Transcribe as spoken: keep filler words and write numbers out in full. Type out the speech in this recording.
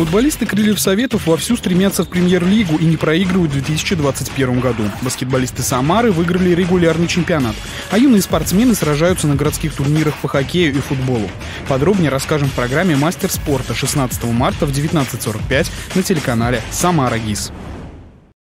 Футболисты «Крыльев Советов» вовсю стремятся в премьер-лигу и не проигрывают в две тысячи двадцать первом году. Баскетболисты Самары выиграли регулярный чемпионат, а юные спортсмены сражаются на городских турнирах по хоккею и футболу. Подробнее расскажем в программе «Мастер спорта» шестнадцатого марта в девятнадцать сорок пять на телеканале «Самара ГИС».